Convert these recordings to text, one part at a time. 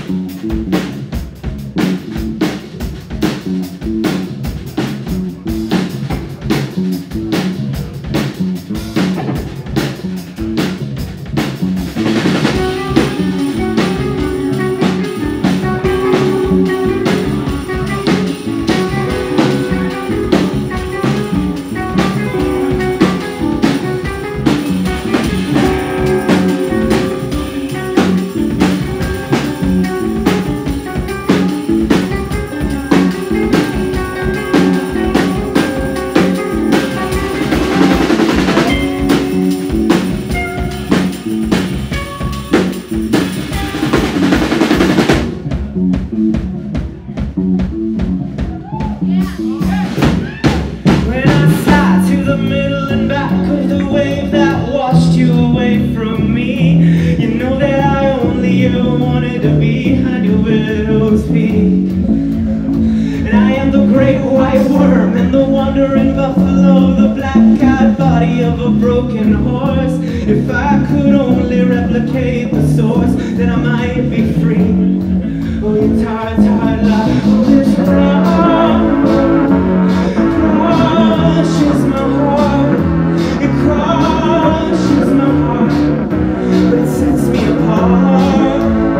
Wanted to be behind your widow's feet. And I am the great white worm and the wandering buffalo, the black-eyed body of a broken horse. If I could only replicate the source, then I might be free. Oh, your tired, tired life, oh, this wrong crushes my heart. It crushes my heart, but it sets me apart.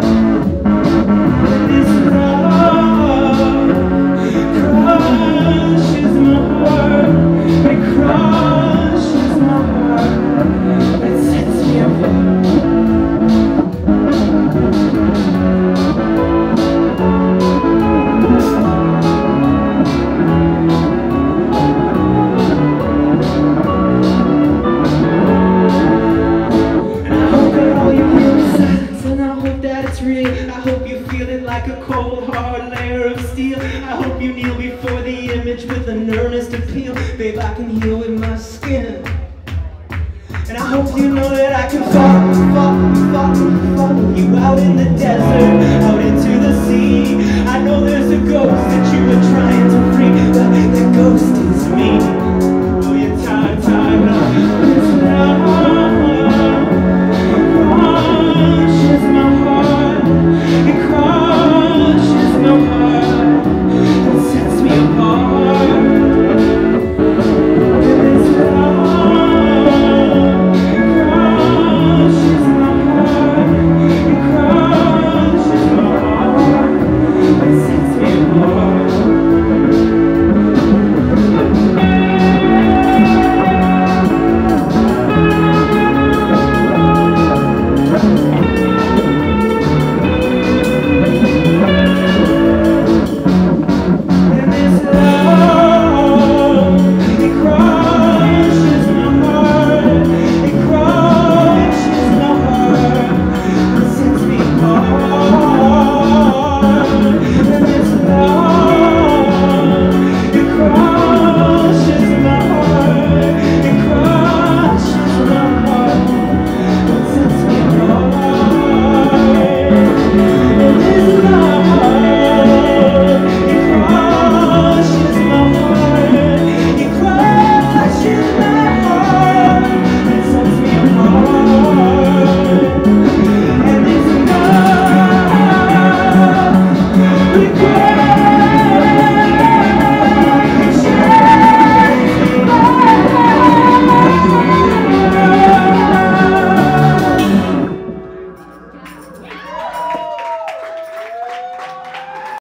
I hope you feel it like a cold, hard layer of steel. I hope you kneel before the image with an earnest appeal. Babe, I can heal with my skin. And I hope you know that I can follow you out in the desert, out into the sea. I know there's a ghost that you were trying